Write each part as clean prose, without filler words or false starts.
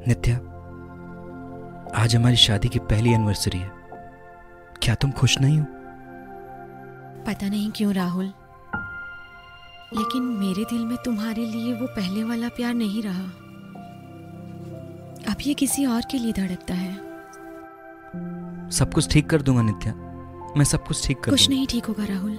नित्या, आज हमारी शादी की पहली एनिवर्सरी है। क्या तुम खुश नहीं हो? पता नहीं क्यों राहुल, लेकिन मेरे दिल में तुम्हारे लिए वो पहले वाला प्यार नहीं रहा। अब ये किसी और के लिए धड़कता है। सब कुछ ठीक कर दूंगा नित्या, मैं सब कुछ ठीक कर कुछ दूंगा। नहीं ठीक होगा राहुल।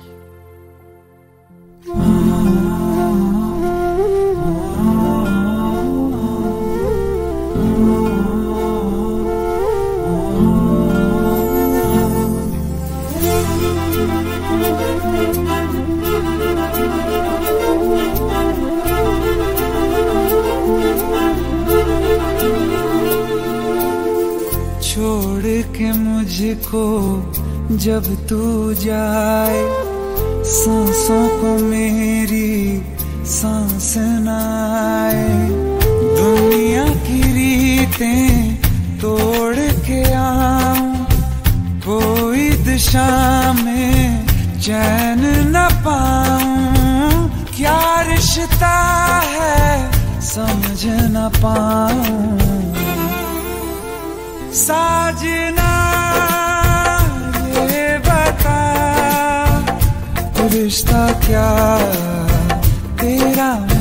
छोड़ के मुझको जब तू जाए, सांसों को मेरी सांस न आए। दुनिया की रीतें तोड़ के आऊं, कोई दिशा में चैन न पाऊं। क्या रिश्ता है समझ न पाऊं। साजना ये बता, रिश्ता क्या तेरा